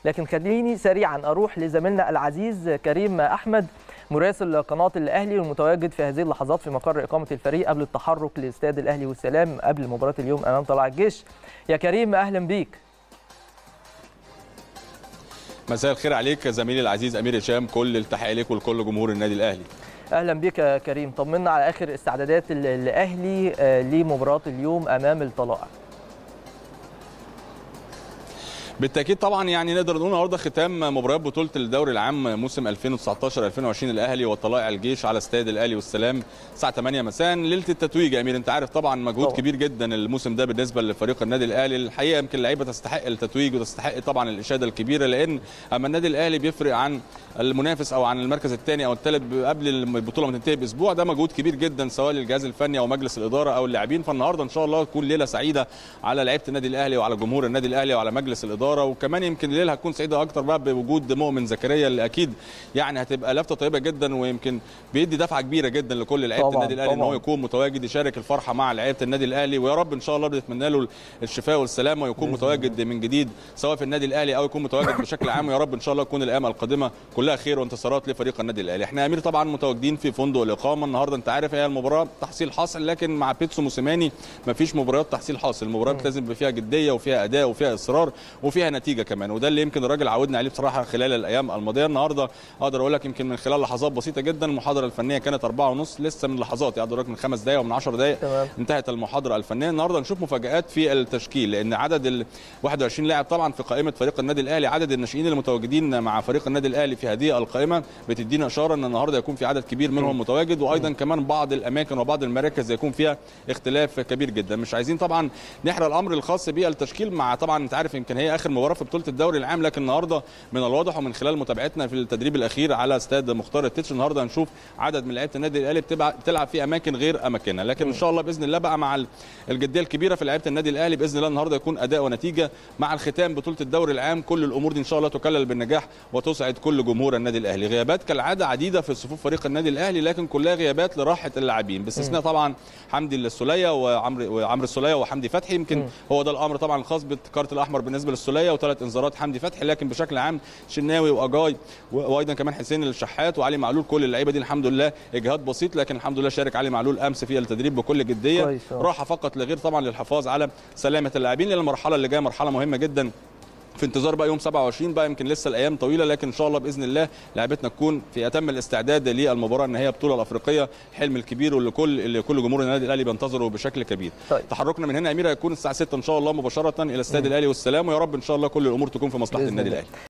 لكن خليني سريعا اروح لزميلنا العزيز كريم احمد مراسل قناه الاهلي والمتواجد في هذه اللحظات في مقر اقامه الفريق قبل التحرك لاستاد الاهلي والسلام قبل مباراه اليوم امام طلائع الجيش. يا كريم اهلا بيك. مساء الخير عليك زميلي العزيز امير هشام، كل التحيه ليك ولكل جمهور النادي الاهلي. اهلا بك يا كريم، طمنا على اخر استعدادات الاهلي لمباراه اليوم امام الطلائع. بالتاكيد طبعا يعني نقدر نقول النهارده ختام مباريات بطوله الدوري العام موسم 2019 2020 الاهلي وطلائع الجيش على استاد الاهلي والسلام الساعه 8 مساء ليله التتويج. يا امير انت عارف طبعا مجهود كبير جدا الموسم ده بالنسبه لفريق النادي الاهلي، الحقيقه يمكن اللعيبه تستحق التتويج وتستحق طبعا الاشاده الكبيره، لان اما النادي الاهلي بيفرق عن المنافس او عن المركز الثاني او الثالث قبل البطوله ما تنتهي باسبوع، ده مجهود كبير جدا سواء للجهاز الفني او مجلس الاداره او اللاعبين. فالنهارده ان شاء الله تكون ليله سعيده على لعيبه النادي الاهلي وعلى جمهور النادي الاهلي وعلى مجلس الاداره، وكمان يمكن الليله هتكون سعيده اكتر بقى بوجود مؤمن زكريا اللي اكيد يعني هتبقى لفته طيبه جدا، ويمكن بيدي دفعه كبيره جدا لكل لعيبه النادي الاهلي ان هو يكون متواجد يشارك الفرحه مع لعيبه النادي الاهلي، ويا رب ان شاء الله بنتمنى له الشفاء والسلامه ويكون متواجد من جديد سواء في النادي الاهلي او يكون متواجد بشكل عام، ويا رب ان شاء الله تكون الايام القادمه كلها خير وانتصارات لفريق النادي الاهلي. احنا يا امير طبعا متواجدين في فندق الاقامه النهارده، انت عارف هي المباراه تحصيل حاصل، لكن مع بيتسو موسيماني ما فيش مباريات تحصيل حاصل، المباريات لازم يبقى فيها جديه وفيها اداء وفيها اصرار وفيها نتيجه كمان، وده اللي يمكن الراجل عودنا عليه بصراحه خلال الايام الماضيه. النهارده اقدر اقول لك يمكن من خلال لحظات بسيطه جدا المحاضره الفنيه كانت 4:30 لسه من لحظات، اقدر اقول لك من 5 دقائق ومن 10 دقائق انتهت المحاضره الفنيه. النهارده نشوف مفاجات في التشكيل، لان عدد ال 21 لاعب طبعا في قائمه فريق النادي الاهلي، عدد الناشئين المتواجدين مع فريق النادي الاهلي في هذه القائمه بتدينا اشاره ان النهارده يكون في عدد كبير منهم متواجد، وايضا كمان بعض الاماكن وبعض المراكز يكون فيها اختلاف كبير جدا. مش عايزين طبعا نحرق الامر الخاص بالتشكيل مع طبعا انت عارف يمكن هي اخر مباراه في بطوله الدوري العام، لكن النهارده من الواضح ومن خلال متابعتنا في التدريب الاخير على استاد مختار التتش النهارده هنشوف عدد من لعيبه النادي الاهلي بتلعب في اماكن غير اماكنها، لكن ان شاء الله باذن الله بقى مع الجديه الكبيره في لعيبه النادي الاهلي باذن الله النهارده يكون اداء ونتيجه مع الختام بطوله الدوري العام، كل الامور دي ان شاء الله تكلل بالنجاح وتسعد كل جمهور النادي الاهلي. غيابات كالعاده عديده في صفوف فريق النادي الاهلي، لكن كلها غيابات لراحه اللاعبين باستثناء طبعا حمدي السوليه وعمرو السوليه وحمدي فتحي، يمكن هو ده الامر طبعا الخاص بالكارت الاحمر بالنسبه للسوليه وثلاث انذارات حمدي فتحي، لكن بشكل عام شناوي واجاي وايضا كمان حسين الشحات وعلي معلول كل اللعيبه دي الحمد لله اجهاد بسيط، لكن الحمد لله شارك علي معلول امس في التدريب بكل جديه، راحه فقط لغير طبعا للحفاظ على سلامه اللاعبين، لان المرحله اللي جايه مرحله مهمه جدا في انتظار بقى يوم 27 بقى، يمكن لسه الايام طويله، لكن ان شاء الله باذن الله لعبتنا تكون في اتم الاستعداد للمباراه النهائيه البطوله الافريقيه، الحلم الكبير واللي كل جمهور النادي الاهلي بينتظره بشكل كبير. تحركنا من هنا يا امير هيكون الساعه 6 ان شاء الله مباشره الى استاد الاهلي والسلام، ويا رب ان شاء الله كل الامور تكون في مصلحه النادي الاهلي.